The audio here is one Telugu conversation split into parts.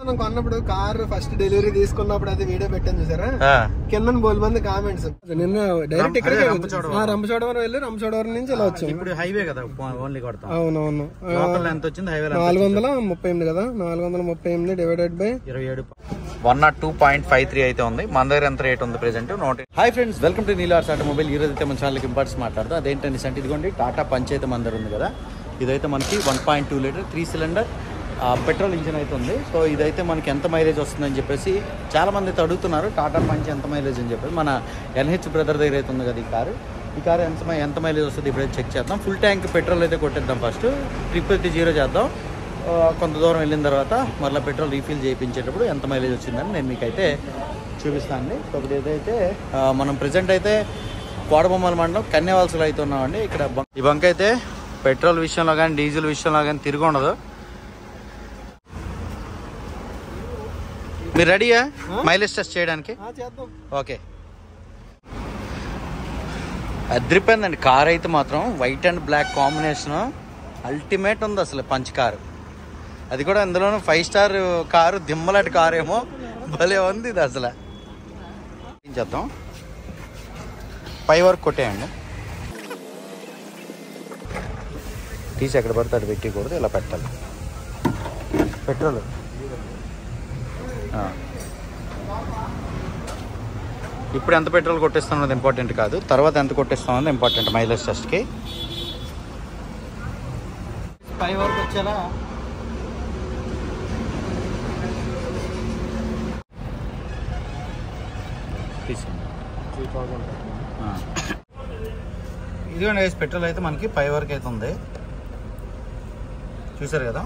కొన్నప్పుడు కార్ ఫస్ట్ డెలివరీ తీసుకున్నప్పుడు అది వీడియో పెట్టాను చూసారా, కింద బోల్ మంది కామెంట్స్. నిన్న డైరెక్ట్ ఇక్కడ రంపచోడవరం వెళ్ళి రంపచోడవరం నుంచి ఇలా వచ్చాం. ఇప్పుడు హైవే కదా ఓన్లీ కొడతాం. అవునవును, 438 కదా, 438 డివైడెడ్ బై 27 102.53 అయితే ఉంది. మన దగ్గర ఎంత రేట్ ఉంది present note. Hi friends, welcome to నీలార్స్ ఆటోమొబైల్. ఈ రోజు అయితే మన ఛానల్కి ఇంపార్టెన్స్ మాట్లాడతాం. అదేంటంటే అంటే ఇదిగోండి టాటా పంచ్ అయితే మన దగ్గర ఉంది కదా. ఇదైతే మనకి 1.2 లీటర్ 3 సిలిండర్ పెట్రోల్ ఇంజిన్ అయితే ఉంది. సో ఇదైతే మనకి ఎంత మైలేజ్ వస్తుందని చెప్పేసి చాలా మంది అయితే అడుగుతున్నారు. టాటా పంచ్ ఎంత మైలేజ్ అని చెప్పేసి మన NH బ్రదర్ దగ్గర అయితే ఉంది కదా ఈ కారు ఎంత మైలేజ్ వస్తుంది ఇప్పుడైతే చెక్ చేద్దాం. ఫుల్ ట్యాంక్ పెట్రోల్ అయితే కొట్టేద్దాం. ఫస్ట్ ట్రిప్ అయితే 0 చేద్దాం. కొంత దూరం వెళ్ళిన తర్వాత మళ్ళీ పెట్రోల్ రీఫిల్ చేయించేటప్పుడు ఎంత మైలేజ్ వచ్చిందని నేను మీకైతే చూపిస్తానండి. సో ఇప్పుడు ఏదైతే మనం ప్రజెంట్ అయితే కోడబొమ్మల మండలం కన్యావాల్సలో అయితే ఉన్నామండి. ఇక్కడ ఈ బంక్ అయితే పెట్రోల్ విషయంలో కానీ డీజిల్ విషయంలో కానీ తిరిగి ఉండదు. మీరు రెడీయా మైలేజ్ టెస్ట్ చేయడానికి? ఓకే, అదిరిపోయిందండి కార్ అయితే మాత్రం. White and black combination ultimate ఉంది అసలు పంచ్ కారు. అది కూడా అందులోనూ 5 స్టార్ కారు, దిమ్మలాంటి కారు ఏమో భలే ఉంది ఇది అసలు. ఏం చేద్దాం, పై వరకు కొట్టేయండి. తీసి ఎక్కడ పడితే అది పెట్టకూడదు, ఇలా పెట్టాలి. పెట్రోల్ ఇప్పుడు ఎంత పెట్రోల్ కొట్టేస్తాం అన్నది ఇంపార్టెంట్ కాదు, తర్వాత ఎంత కొట్టేస్తాం అన్నది ఇంపార్టెంట్ మైలేజ్ టెస్ట్కి. పై వరకు వచ్చేలా ఇదిగోండి గైస్, పెట్రోల్ అయితే మనకి పై వరకు అయితే ఉంది, చూసారు కదా.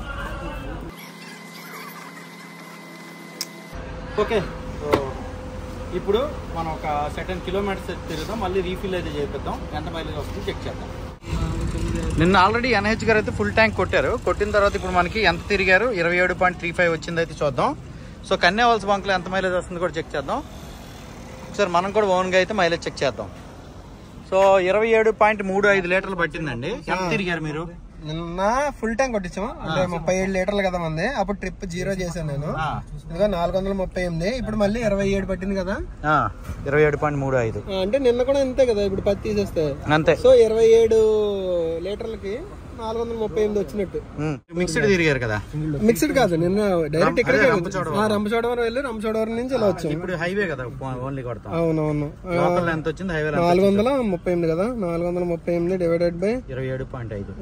ఓకే, ఇప్పుడు మనం ఒక సెటన్ కిలోమీటర్స్ తిరుగుతాం, మళ్ళీ రీఫిల్ అయితే చేపిద్దాం. ఎంత మైలేజ్ వస్తుంది చెక్ చేద్దాం. నిన్న ఆల్రెడీ NH గారు అయితే ఫుల్ ట్యాంక్ కొట్టారు. కొట్టిన తర్వాత ఇప్పుడు మనకి ఎంత తిరిగారు, 27.35 వచ్చింది అయితే చూద్దాం. సో కన్యావాల్స్ బంక్లో ఎంత మైలేజ్ వస్తుంది కూడా చెక్ చేద్దాం. ఒకసారి మనం కూడా ఓన్గా అయితే మైలేజ్ చెక్ చేద్దాం. సో 27.35 లీటర్లు పట్టిందండి. ఎంత తిరిగారు మీరు? నిన్న ఫుల్ ట్యాంక్ కొట్టించాము, అంటే 37 లీటర్లు కదా మంది. అప్పుడు ట్రిప్ 0 చేశాను నేను. ఇదిగో 438. ఇప్పుడు మళ్ళీ 27 పట్టింది కదా, 27.35. అంటే నిన్న కూడా అంతే కదా. ఇప్పుడు 10 తీసేస్తే అంతే. సో 27 లీటర్లకి 438 వచ్చినట్టు. మిక్స్డ్ తిరిగారు కదా? మిక్స్డ్ కాదు, నిన్న డైరెక్ట్ ఇక్కడ రంపచోడవరం వెళ్ళి రంపచోడవరం నుంచి ఇలా వచ్చాం. ఇప్పుడు హైవే కదా ఓన్లీ కొడతాం. అవునవును, ఎంత వచ్చింది హైవే? 438 కదా, 438 డివైడెడ్ బై 27.5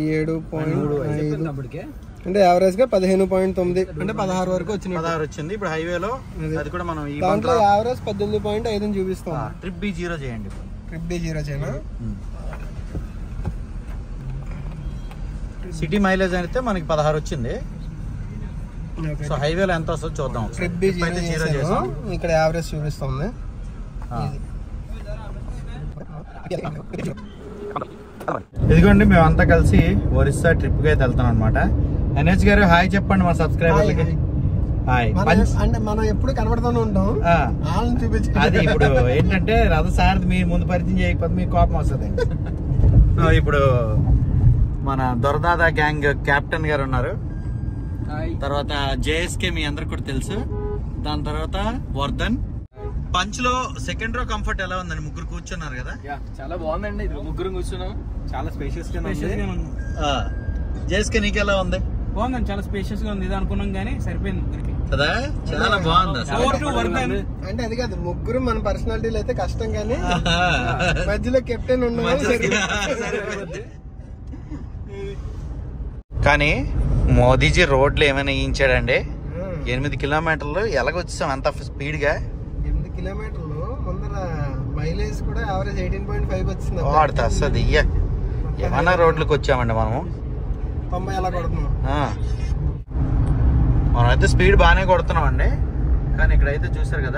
అంటే యావరేజ్ గా 15.9 అంటే 16 వరకు వచ్చింది. 16 వచ్చింది ఇప్పుడు హైవేలో. అది కూడా మనం దాంట్లో యావరేజ్ 18.5 చూపిస్తాం. ట్రిప్ B 0 చేయండి. ట్రిప్ B 0 చేయనా? సిటీ మైలేజ్ అయితే మనకి 16 వచ్చింది. సో హైవేలో ఎంత వస్తుందో చూద్దాం. ట్రిప్ B 0 చేసాం, ఇక్కడ యావరేజ్ చూపిస్తుంది. ఇదిగోండి, మేమంతా కలిసి ఒరిస్సా ట్రిప్ కి అయితే వెళ్తాం అనమాట. NH గారు హాయ్ చెప్పండి మా సబ్స్క్రైబర్లకి. హాయ్. అంటే మనం ఎప్పుడు కనబడుతూనే ఉంటాం, వాళ్ళని చూపించి. అది ఇప్పుడు ఏంటంటే రథసారథి మీ ముందు పరిచయం చేయకపోతే మీకు కోపం వస్తుంది. ఇప్పుడు మన దొరదాదా గ్యాంగ్ కెప్టెన్ గారు ఉన్నారు, తర్వాత JSK మీ అందరికి కూడా తెలుసు, దాని తర్వాత వర్ధన్. పంచ్ లో సెకండ్ రో కంఫర్ట్ ఎలా ఉందండి? ముగ్గురు కూర్చున్నారు కదా, చాలా బాగుందండి. ఇది ముగ్గురు కూర్చున్నాం, చాలా స్పేషియస్ గా ఉంది. JSK నీకు ఎలా ఉంది? బాగుందండి, చాలా స్పేషియస్ గా ఉంది. ఇది అనుకున్నాం కానీ సరిపోయింది ముగ్గురికి కదా, చాలా బాగుంది. అంటే అది కాదు, ముగ్గురు మన పర్సనాలిటీలు అయితే కష్టం, కానీ మధ్యలో కెప్టెన్ ఉన్నాడు. కానీ మోదీజీ రోడ్లు ఏమైనా వేయించాడండి. 8 కిలోమీటర్లు ఎలాగొచ్చాం అంత స్పీడ్ గా. 8 కిలోమీటర్లు ముందర మైలేజ్ కూడా యావరేజ్ 18.5 వచ్చింది. వాడితే వస్తుంది. ఏమన్నా రోడ్లకు వచ్చామండి మనము. 90 ఎలా కొడుతున్నాం. మనం అయితే స్పీడ్ బాగానే కొడుతున్నాం అండి, కానీ ఇక్కడైతే చూసారు కదా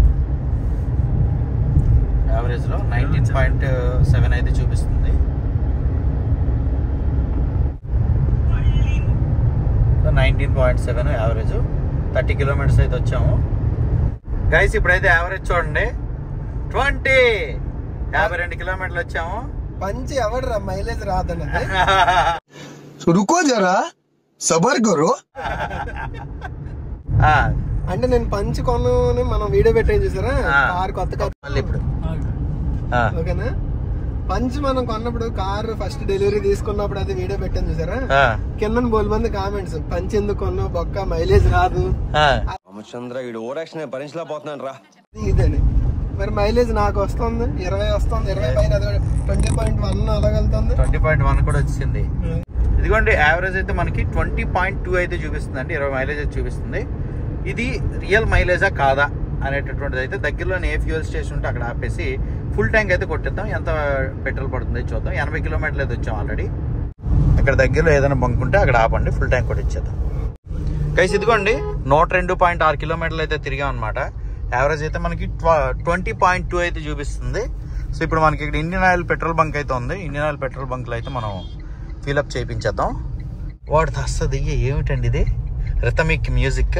యావరేజ్ లో 19.7 అయితే చూపిస్తుంది. 19.7 యావరేజ్. 30 కిలోమీటర్స్ అయితే వచ్చాము గైస్. ఇప్పుడైతే యావరేజ్ చూడండి 52 కిలోమీటర్లు వచ్చాము. పంచి ఎవడరా మైలేజ్ రాదన్నది. रुको जरा సబర్ గురు అంటే నేను పంచ్ కొన్నాను మనం వీడియో పెట్టాను చూసారా కార్ కొత్త మళ్ళీ ఇప్పుడు ఓకేనా పంచ్ మనం కొన్నప్పుడు కార్ ఫస్ట్ డెలివరీ తీసుకున్నప్పుడు అది వీడియో పెట్టాను చూసారా కింద బోల్ మంది కామెంట్స్ పంచ్ ఎందుకు కొన్నావు బొక్క మైలేజ్ రాదు ఇదని మరి మైలేజ్ నాకు వస్తుంది 20 వస్తుంది 20 పైన 20.1 అలాగ వెళ్తుంది 20.1 కూడా వచ్చింది. ఇదిగోండి యావరేజ్ అయితే మనకి 20.2 అయితే చూపిస్తుంది అండి 20 మైలేజ్ అయితే చూపిస్తుంది. ఇది రియల్ మైలేజా కాదా అనేటటువంటిది అయితే దగ్గరలోనే ఏ ఫ్యూయల్ స్టేషన్ ఉంటే అక్కడ ఆపేసి ఫుల్ ట్యాంక్ అయితే కొట్టిద్దాం. ఎంత పెట్రోల్ పడుతుంది చూద్దాం. 80 కిలోమీటర్లు అయితే వచ్చాం ఆల్రెడీ. అక్కడ దగ్గరలో ఏదైనా బంక్ ఉంటే అక్కడ ఆపండి ఫుల్ ట్యాంక్ కొట్టించేద్దాం. గైస్ ఇదిగోండి 102.6 కిలోమీటర్లు అయితే తిరిగాం అనమాట. యావరేజ్ అయితే మనకి 20.2 అయితే చూపిస్తుంది. సో ఇప్పుడు మనకి ఇక్కడ ఇండియన్ ఆయిల్ పెట్రోల్ బంక్ అయితే ఉంది. ఇండియన్ ఆయిల్ పెట్రోల్ బంక్లో అయితే మనం ఫిల్అప్ చేయించేద్దాం. వాడు వస్తుంది ఏమిటండి ఇది రిథమిక్ మ్యూజిక్.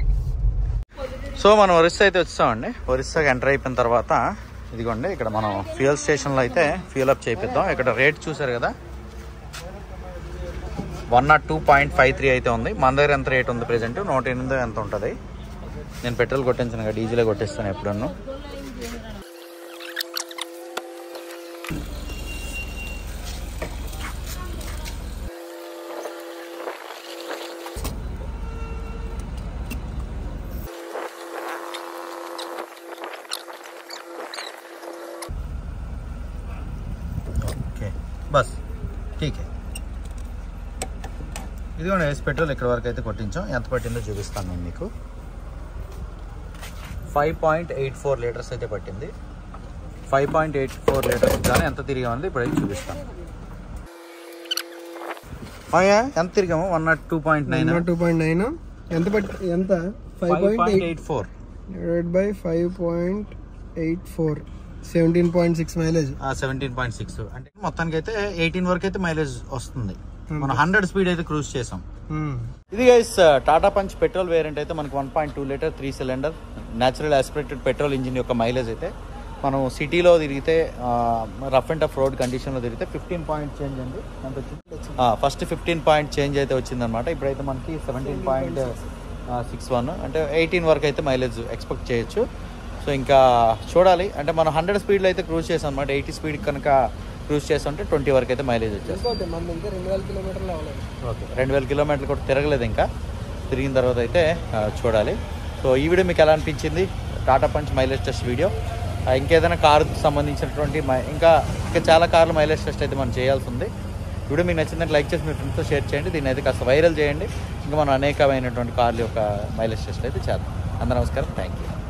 సో మనం ఒరిస్సా అయితే వచ్చామండి. ఒరిస్సాకి ఎంటర్ అయిపోయిన తర్వాత ఇదిగోండి ఇక్కడ మనం ఫ్యూయల్ స్టేషన్లో అయితే ఫ్యూయల్ చేయిద్దాం. ఇక్కడ రేట్ చూసారు కదా 102.53 అయితే ఉంది. మన దగ్గర ఎంత రేట్ ఉంది ప్రెజెంట్ 108 ఎంత ఉంటుంది. నేను పెట్రోల్ కొట్టించాను కదా డీజిలే కొట్టిస్తాను ఎప్పుడన్నా. ఓకే బస్ ఠీక్. ఇదిగోండి పెట్రోల్ ఇక్కడ వరకు అయితే కొట్టించాం. ఎంత పట్టిందో చూపిస్తాను నేను మీకు. 5.84 లీటర్స్ అయితే పట్టింది. 5.84 లీటర్స్ కానీ ఎంత తిరిగామంది ఇప్పుడైతే చూపిస్తాను. ఎంత తిరిగాము 102.9 ఎంత ఎంత 5.84 5.84 17.6 మైలేజ్ 17.6 అంటే మొత్తానికి అయితే 18 వరకు అయితే మైలేజ్ వస్తుంది. మనం 100 స్పీడ్ అయితే క్రూజ్ చేసాం. ఇది guys Tata punch petrol variant అయితే మనకి 1.2 litre 3 cylinder natural aspirated petrol engine యొక్క మైలేజ్ అయితే మనం సిటీలో తిరిగితే రఫ్ అండ్ టఫ్ రోడ్ కండిషన్లో తిరిగితే 15 పాయింట్ చేంజ్ అండి. ఎంత వచ్చింది ఫస్ట్ 15 పాయింట్ చేంజ్ అయితే వచ్చిందనమాట. ఇప్పుడైతే మనకి 17.61 అంటే 18 వరకు అయితే మైలేజ్ ఎక్స్పెక్ట్ చేయొచ్చు. సో ఇంకా చూడాలి. అంటే మనం 100 స్పీడ్లో అయితే క్రూజ్ చేసాం అనమాట. 80 స్పీడ్ కనుక క్రూజ్ చేస్తుంటే 20 వరకు అయితే మైలేజ్ వచ్చేది. ఓకే 2000 కిలోమీటర్లు కూడా తిరగలేదు. ఇంకా తిరిగిన తర్వాత అయితే చూడాలి. సో ఈ వీడియో మీకు ఎలా అనిపించింది Tata punch mileage test video. ఇంకేదైనా కారుకు సంబంధించినటువంటి ఇంకా చాలా కార్లు మైలేజ్ టెస్ట్ అయితే మనం చేయాల్సి ఉంది. వీడియో మీకు నచ్చిందంటే లైక్ చేసి మీ ఫ్రెండ్స్తో షేర్ చేయండి. దీన్ని అయితే కాస్త వైరల్ చేయండి. ఇంకా మనం అనేకమైనటువంటి కార్ల యొక్క మైలేజ్ టెస్ట్ అయితే చేద్దాం. అందరూ నమస్కారం. Thank you.